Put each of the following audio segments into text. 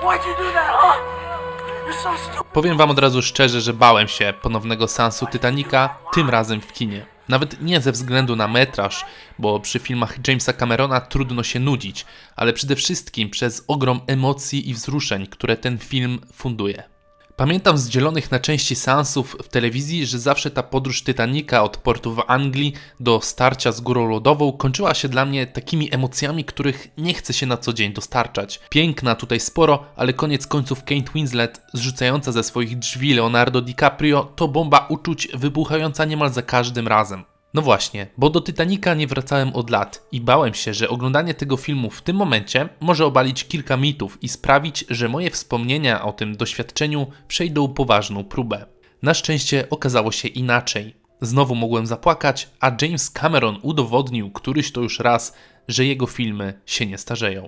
Powiem wam od razu szczerze, że bałem się ponownego seansu Titanica, tym razem w kinie. Nawet nie ze względu na metraż, bo przy filmach Jamesa Camerona trudno się nudzić, ale przede wszystkim przez ogrom emocji i wzruszeń, które ten film funduje. Pamiętam z dzielonych na części seansów w telewizji, że zawsze ta podróż Titanica od portu w Anglii do starcia z górą lodową kończyła się dla mnie takimi emocjami, których nie chce się na co dzień dostarczać. Piękna tutaj sporo, ale koniec końców Kate Winslet zrzucająca ze swoich drzwi Leonardo DiCaprio to bomba uczuć wybuchająca niemal za każdym razem. No właśnie, bo do Titanica nie wracałem od lat i bałem się, że oglądanie tego filmu w tym momencie może obalić kilka mitów i sprawić, że moje wspomnienia o tym doświadczeniu przejdą poważną próbę. Na szczęście okazało się inaczej. Znowu mogłem zapłakać, a James Cameron udowodnił któryś to już raz, że jego filmy się nie starzeją.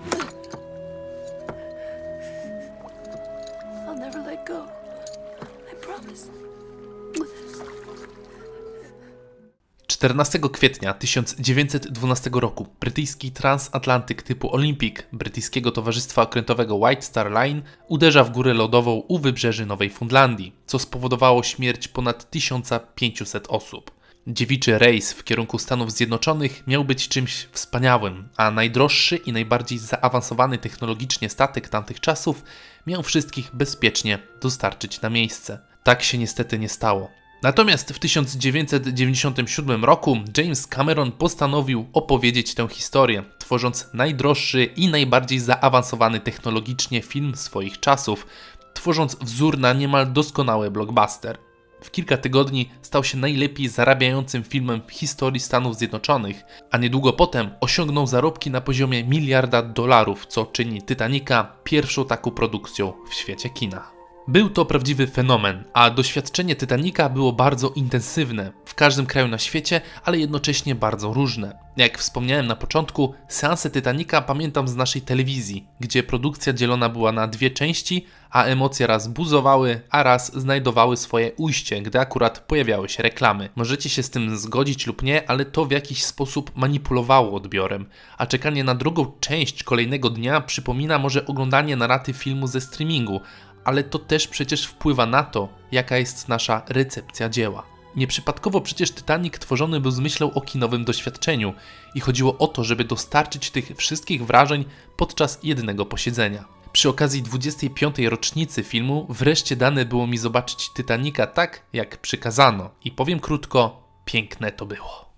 14 kwietnia 1912 roku brytyjski transatlantyk typu Olympic brytyjskiego towarzystwa okrętowego White Star Line uderza w górę lodową u wybrzeży Nowej Fundlandii, co spowodowało śmierć ponad 1500 osób. Dziewiczy rejs w kierunku Stanów Zjednoczonych miał być czymś wspaniałym, a najdroższy i najbardziej zaawansowany technologicznie statek tamtych czasów miał wszystkich bezpiecznie dostarczyć na miejsce. Tak się niestety nie stało. Natomiast w 1997 roku James Cameron postanowił opowiedzieć tę historię, tworząc najdroższy i najbardziej zaawansowany technologicznie film swoich czasów, tworząc wzór na niemal doskonały blockbuster. W kilka tygodni stał się najlepiej zarabiającym filmem w historii Stanów Zjednoczonych, a niedługo potem osiągnął zarobki na poziomie $1 miliarda, co czyni Titanica pierwszą taką produkcją w świecie kina. Był to prawdziwy fenomen, a doświadczenie Titanica było bardzo intensywne w każdym kraju na świecie, ale jednocześnie bardzo różne. Jak wspomniałem na początku, seanse Titanica pamiętam z naszej telewizji, gdzie produkcja dzielona była na dwie części, a emocje raz buzowały, a raz znajdowały swoje ujście, gdy akurat pojawiały się reklamy. Możecie się z tym zgodzić lub nie, ale to w jakiś sposób manipulowało odbiorem, a czekanie na drugą część kolejnego dnia przypomina może oglądanie na raty filmu ze streamingu, ale to też przecież wpływa na to, jaka jest nasza recepcja dzieła. Nieprzypadkowo przecież Titanic tworzony był z myślą o kinowym doświadczeniu i chodziło o to, żeby dostarczyć tych wszystkich wrażeń podczas jednego posiedzenia. Przy okazji 25. rocznicy filmu wreszcie dane było mi zobaczyć Titanica tak, jak przykazano i powiem krótko, piękne to było.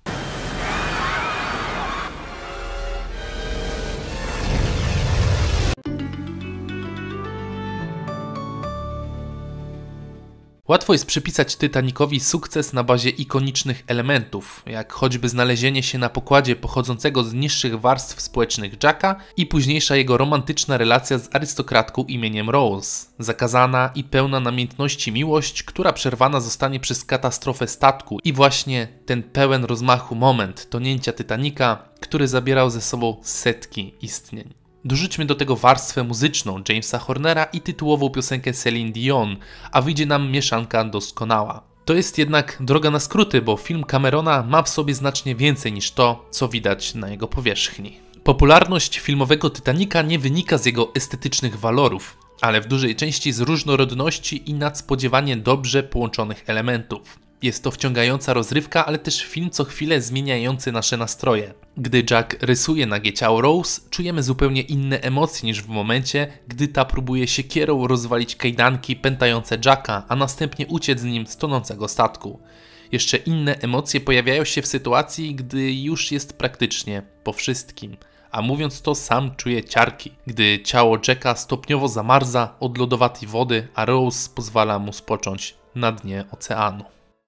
Łatwo jest przypisać Titanicowi sukces na bazie ikonicznych elementów, jak choćby znalezienie się na pokładzie pochodzącego z niższych warstw społecznych Jacka i późniejsza jego romantyczna relacja z arystokratką imieniem Rose, zakazana i pełna namiętności miłość, która przerwana zostanie przez katastrofę statku i właśnie ten pełen rozmachu moment tonięcia Titanica, który zabierał ze sobą setki istnień. Dorzućmy do tego warstwę muzyczną Jamesa Hornera i tytułową piosenkę Celine Dion, a wyjdzie nam mieszanka doskonała. To jest jednak droga na skróty, bo film Camerona ma w sobie znacznie więcej niż to, co widać na jego powierzchni. Popularność filmowego Titanica nie wynika z jego estetycznych walorów, ale w dużej części z różnorodności i nadspodziewanie dobrze połączonych elementów. Jest to wciągająca rozrywka, ale też film co chwilę zmieniający nasze nastroje. Gdy Jack rysuje nagie ciało Rose, czujemy zupełnie inne emocje niż w momencie, gdy ta próbuje siekierą rozwalić kajdanki pętające Jacka, a następnie uciec z nim z tonącego statku. Jeszcze inne emocje pojawiają się w sytuacji, gdy już jest praktycznie po wszystkim. A mówiąc to, sam czuję ciarki, gdy ciało Jacka stopniowo zamarza od lodowatej wody, a Rose pozwala mu spocząć na dnie oceanu.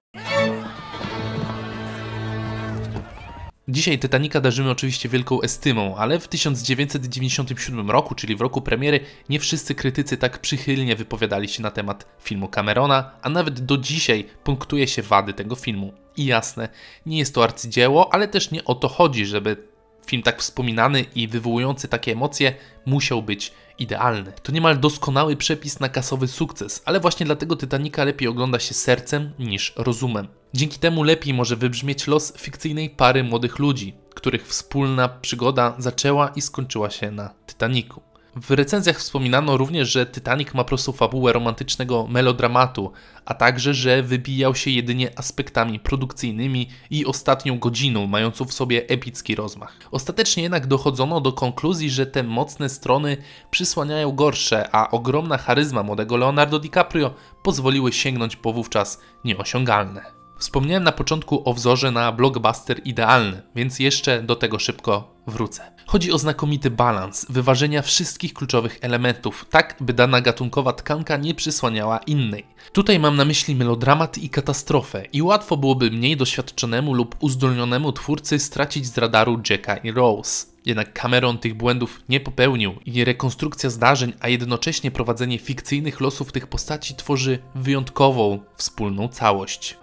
Dzisiaj Titanica darzymy oczywiście wielką estymą, ale w 1997 roku, czyli w roku premiery, nie wszyscy krytycy tak przychylnie wypowiadali się na temat filmu Camerona, a nawet do dzisiaj punktuje się wady tego filmu. I jasne, nie jest to arcydzieło, ale też nie o to chodzi, żeby film tak wspominany i wywołujący takie emocje musiał być idealny. To niemal doskonały przepis na kasowy sukces, ale właśnie dlatego Titanica lepiej ogląda się sercem niż rozumem. Dzięki temu lepiej może wybrzmieć los fikcyjnej pary młodych ludzi, których wspólna przygoda zaczęła i skończyła się na Titanicu. W recenzjach wspominano również, że Titanic ma prostą fabułę romantycznego melodramatu, a także, że wybijał się jedynie aspektami produkcyjnymi i ostatnią godziną, mającą w sobie epicki rozmach. Ostatecznie jednak dochodzono do konkluzji, że te mocne strony przysłaniają gorsze, a ogromna charyzma młodego Leonardo DiCaprio pozwoliły sięgnąć po wówczas nieosiągalne. Wspomniałem na początku o wzorze na blockbuster idealny, więc jeszcze do tego szybko wrócę. Chodzi o znakomity balans wyważenia wszystkich kluczowych elementów, tak by dana gatunkowa tkanka nie przysłaniała innej. Tutaj mam na myśli melodramat i katastrofę i łatwo byłoby mniej doświadczonemu lub uzdolnionemu twórcy stracić z radaru Jacka i Rose. Jednak Cameron tych błędów nie popełnił i rekonstrukcja zdarzeń, a jednocześnie prowadzenie fikcyjnych losów tych postaci tworzy wyjątkową, wspólną całość.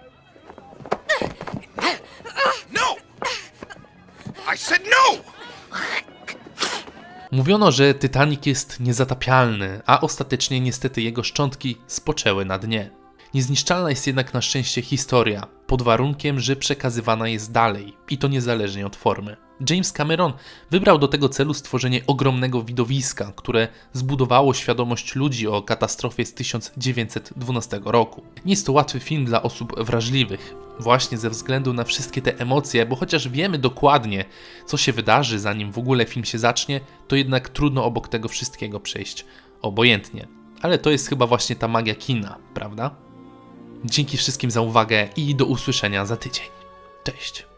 No! I said no! Mówiono, że Titanic jest niezatapialny, a ostatecznie niestety jego szczątki spoczęły na dnie. Niezniszczalna jest jednak na szczęście historia, pod warunkiem, że przekazywana jest dalej i to niezależnie od formy. James Cameron wybrał do tego celu stworzenie ogromnego widowiska, które zbudowało świadomość ludzi o katastrofie z 1912 roku. Nie jest to łatwy film dla osób wrażliwych, właśnie ze względu na wszystkie te emocje, bo chociaż wiemy dokładnie, co się wydarzy, zanim w ogóle film się zacznie, to jednak trudno obok tego wszystkiego przejść obojętnie. Ale to jest chyba właśnie ta magia kina, prawda? Dzięki wszystkim za uwagę i do usłyszenia za tydzień. Cześć!